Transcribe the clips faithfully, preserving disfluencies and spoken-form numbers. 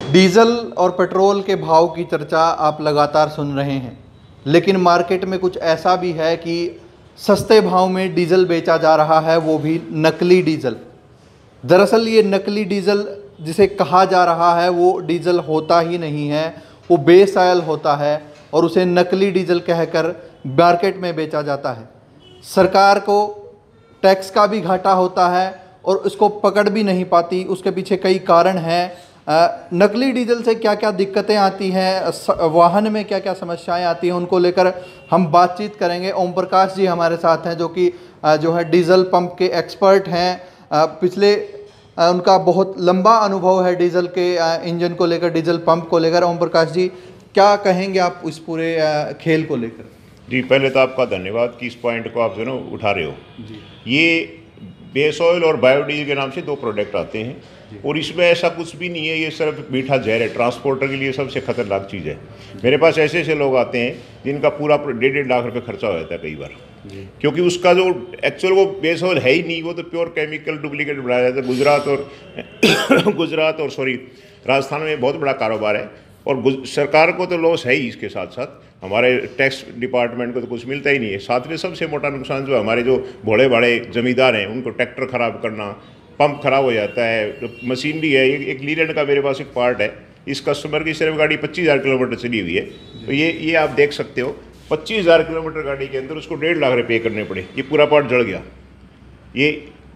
Diesel और petrol के भाव की चर्चा आप लगातार सुन रहे हैं, लेकिन मार्केट में कुछ ऐसा भी है कि सस्ते भाव में डीजल बेचा जा रहा है, वो भी नकली डीजल। दरअसल ये नकली डीजल जिसे कहा जा रहा है वो डीजल होता ही नहीं है, वो बेस ऑयल होता है और उसे नकली डीजल कहकर मार्केट में बेचा जाता है। सरकार को टैक्स का भी घाटा होता है और उसको पकड़ भी नहीं पाती। उसके पीछे कई कारण हैं। नकली डीजल से क्या क्या दिक्कतें आती हैं, वाहन में क्या क्या समस्याएं आती हैं, उनको लेकर हम बातचीत करेंगे। ओम प्रकाश जी हमारे साथ हैं, जो कि जो है डीजल पंप के एक्सपर्ट हैं। पिछले उनका बहुत लंबा अनुभव है डीजल के इंजन को लेकर, डीजल पंप को लेकर। ओम प्रकाश जी, क्या कहेंगे आप इस पूरे खेल को लेकर? जी, पहले तो आपका धन्यवाद कि इस पॉइंट को आप जो ना उठा रहे हो जी। ये बेस ऑयल और बायोडीजल के नाम से दो प्रोडक्ट आते हैं और इसमें ऐसा कुछ भी नहीं है, ये सिर्फ मीठा जहर है। ट्रांसपोर्टर के लिए सबसे खतरनाक चीज़ है। मेरे पास ऐसे ऐसे लोग आते हैं जिनका पूरा डेढ़ डेढ़ लाख रुपए खर्चा हो जाता है कई बार, क्योंकि उसका जो एक्चुअल वो बेस ऑयल है ही नहीं, वो तो प्योर केमिकल डुप्लीकेट बनाया जाता है। गुजरात और गुजरात और सॉरी राजस्थान में बहुत बड़ा कारोबार है और सरकार को तो लॉस है ही, इसके साथ साथ हमारे टैक्स डिपार्टमेंट को तो कुछ मिलता ही नहीं है। साथ में सबसे मोटा नुकसान जो हमारे जो भोले भाड़े जमींदार हैं, उनको ट्रैक्टर ख़राब करना, पंप खराब हो जाता है, मशीनरी है। एक लीलैंड का मेरे पास एक पार्ट है, इस कस्टमर की सिर्फ गाड़ी पच्चीस हज़ार किलोमीटर चली हुई है। तो ये ये आप देख सकते हो, पच्चीस हज़ार किलोमीटर गाड़ी के अंदर उसको डेढ़ लाख रुपये करने पड़े। ये पूरा पार्ट जल गया। ये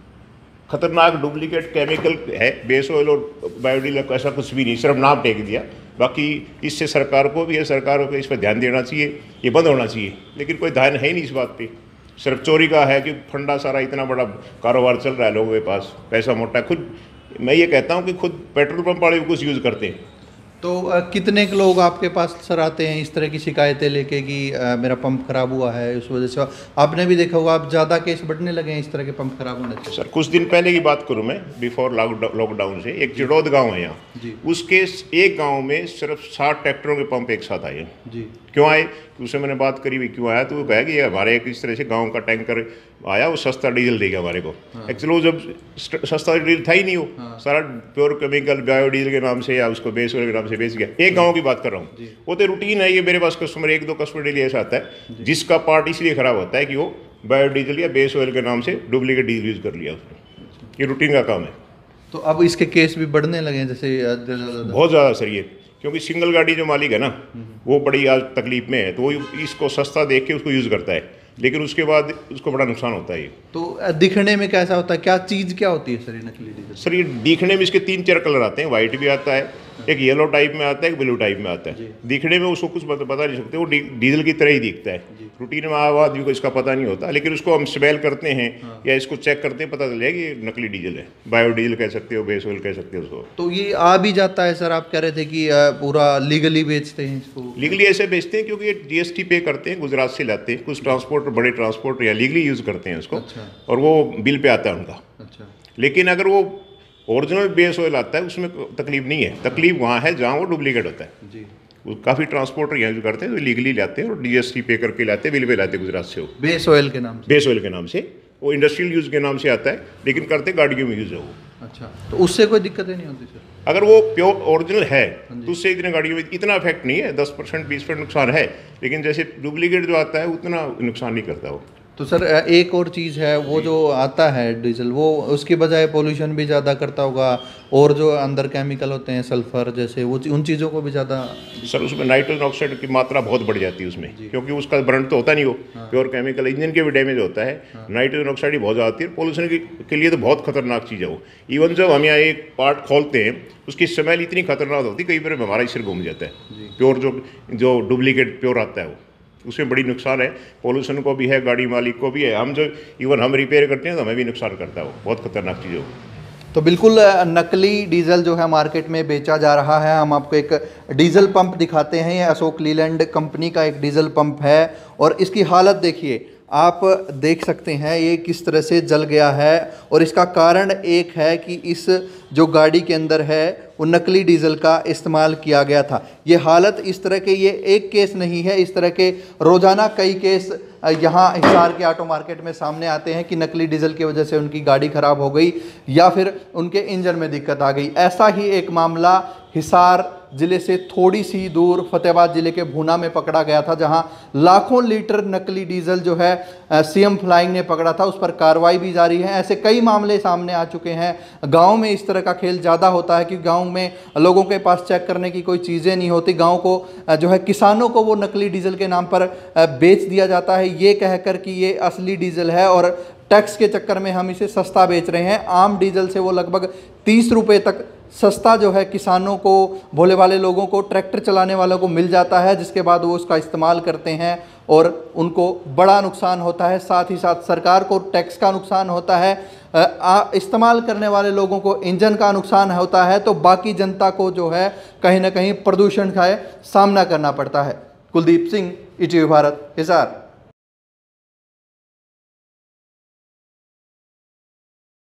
खतरनाक डुप्लीकेट केमिकल है। बेस ऑयल और बायोडीजल का ऐसा कुछ भी नहीं, सिर्फ नाम टेक दिया। बाकी इससे सरकार को भी है, सरकार को इस पर ध्यान देना चाहिए, ये बंद होना चाहिए, लेकिन कोई ध्यान है ही नहीं इस बात पे। सिर्फ चोरी का है कि फंडा सारा इतना बड़ा कारोबार चल रहा है, लोगों के पास पैसा मोटा है। खुद मैं ये कहता हूँ कि खुद पेट्रोल पंप वाले भी कुछ यूज़ करते हैं। तो आ, कितने के लोग आपके पास सर आते हैं इस तरह की शिकायतें लेके कि आ, मेरा पंप खराब हुआ है, उस वजह से? आपने भी देखा होगा, आप ज़्यादा केस बढ़ने लगे हैं इस तरह के पंप खराब होने से। सर कुछ दिन पहले की बात करूं मैं, बिफोर लॉकडाउन से, एक चिड़ौद गांव है यहाँ, उसके एक गांव में सिर्फ साठ ट्रैक्टरों के पंप एक साथ आए जी। क्यों आए? उससे मैंने बात करी भी क्यों आया, तो वो कहा कि हमारे एक इस तरह से गांव का टैंकर आया, वो सस्ता डीजल देगा हमारे को। एक्चुअली हाँ। वो जब सस्ता डीजल था ही नहीं, वो हाँ। सारा प्योर केमिकल बायोडीजल के नाम से या उसको बेस ऑयल के नाम से बेच गया। एक गांव की बात कर रहा हूँ, वो तो रूटीन है। ये मेरे पास कस्टमर एक दो कस्टमर डेली ऐसा आता है जिसका पार्ट इसलिए खराब होता है कि वो बायोडीजल या बेस ऑयल के नाम से डुप्लीकेट डीजल यूज़ कर लिया उसने। ये रूटीन का काम है। तो अब इसके केस भी बढ़ने लगे हैं जैसे? बहुत ज़्यादा सर, ये क्योंकि सिंगल गाड़ी जो मालिक है ना, वो बड़ी आज तकलीफ में है, तो वो इसको सस्ता देख के उसको यूज़ करता है, लेकिन उसके बाद उसको बड़ा नुकसान होता है। ये तो दिखने में कैसा होता है, क्या चीज़ क्या होती है सर ये नकली डीजल? सर ये दिखने में इसके तीन चार कलर आते हैं। वाइट भी आता है, एक येलो टाइप में आता है, एक ब्लू टाइप में आता है। दिखने में उसको कुछ बता नहीं सकते, वो डीजल की तरह ही दिखता है। रूटीन में आदमी को इसका पता नहीं होता, लेकिन उसको हम स्मेल करते हैं हाँ। या इसको चेक करते हैं, पता चलेगा कि ये नकली डीजल है। बायोडीजल कह सकते हो, बेस ऑयल कह सकते हो उसको। तो ये आ भी जाता है सर? आप कह रहे थे कि पूरा लीगली बेचते हैं इसको? लीगली ऐसे बेचते हैं क्योंकि ये जीएसटी पे करते हैं, गुजरात से लाते हैं। कुछ ट्रांसपोर्टर, बड़े ट्रांसपोर्टर या लीगली यूज़ करते हैं उसको। अच्छा। और वो बिल पे आता है उनका। अच्छा। लेकिन अगर वो ओरिजिनल बेस ऑयल आता है उसमें तकलीफ नहीं है। तकलीफ वहाँ है जहाँ वो डुप्लीकेट होता है जी। काफ़ी ट्रांसपोर्टर यहाँ यूज करते हैं, तो लीगली लाते हैं और जीएसटी पे करके लाते हैं, बिल पे लाते हैं गुजरात से। वो बेस ऑयल के नाम से? बेस ऑयल के नाम से, वो इंडस्ट्रियल यूज़ के नाम से आता है, लेकिन करते गाड़ियों में यूज़ है वो। अच्छा, तो उससे कोई दिक्कतें नहीं होती सर? अगर वो प्योर ओरिजिनल है तो उससे इतने गाड़ियों में इतना इफेक्ट नहीं है। दस परसेंट बीस परसेंट नुकसान है, लेकिन जैसे डुप्लीकेट जो आता है उतना नुकसान नहीं करता वो। तो सर एक और चीज़ है, वो जो आता है डीजल, वो उसकी बजाय पोल्यूशन भी ज़्यादा करता होगा, और जो अंदर केमिकल होते हैं सल्फर जैसे, वो उन चीज़ों को भी ज़्यादा? सर उसमें नाइट्रोजन ऑक्साइड की मात्रा बहुत बढ़ जाती है उसमें, क्योंकि उसका बर्न तो होता नहीं, वो हाँ। प्योर केमिकल, इंजन के भी डैमेज होता है। हाँ। नाइट्रोजन ऑक्साइड ही बहुत आती है। पोल्यूशन के लिए तो बहुत खतरनाक चीज़ है वो। इवन जब हम यहाँ एक पार्ट खोलते हैं, उसकी स्मेल इतनी खतरनाक होती है, कई बार हमारा ही सिर घूम जाता है। प्योर जो जो डुप्लीकेट प्योर आता है वो, उसमें बड़ी नुकसान है। पोल्यूशन को भी है, गाड़ी मालिक को भी है। हम जो इवन हम रिपेयर करते हैं तो हमें भी नुकसान करता है वो। बहुत खतरनाक चीज़ है वो। तो बिल्कुल नकली डीजल जो है मार्केट में बेचा जा रहा है। हम आपको एक डीजल पंप दिखाते हैं। ये अशोक लीलैंड कंपनी का एक डीजल पंप है और इसकी हालत देखिए, आप देख सकते हैं ये किस तरह से जल गया है। और इसका कारण एक है कि इस जो गाड़ी के अंदर है वो नकली डीजल का इस्तेमाल किया गया था। ये हालत इस तरह के, ये एक केस नहीं है, इस तरह के रोज़ाना कई केस यहाँ हिसार के ऑटो मार्केट में सामने आते हैं कि नकली डीजल की वजह से उनकी गाड़ी ख़राब हो गई या फिर उनके इंजन में दिक्कत आ गई। ऐसा ही एक मामला हिसार ज़िले से थोड़ी सी दूर फतेहाबाद ज़िले के भूना में पकड़ा गया था, जहां लाखों लीटर नकली डीजल जो है सीएम फ्लाइंग ने पकड़ा था। उस पर कार्रवाई भी जारी है। ऐसे कई मामले सामने आ चुके हैं। गांव में इस तरह का खेल ज़्यादा होता है कि गांव में लोगों के पास चेक करने की कोई चीज़ें नहीं होती। गाँव को जो है किसानों को वो नकली डीजल के नाम पर बेच दिया जाता है, ये कहकर कि ये असली डीजल है और टैक्स के चक्कर में हम इसे सस्ता बेच रहे हैं। आम डीजल से वो लगभग तीस रुपये तक सस्ता जो है किसानों को, भोले वाले लोगों को, ट्रैक्टर चलाने वालों को मिल जाता है, जिसके बाद वो उसका इस्तेमाल करते हैं और उनको बड़ा नुकसान होता है। साथ ही साथ सरकार को टैक्स का नुकसान होता है, इस्तेमाल करने वाले लोगों को इंजन का नुकसान होता है, तो बाकी जनता को जो है कहीं ना कहीं प्रदूषण का सामना करना पड़ता है। Kuldeep Singh, E T V Bharat, Hisar.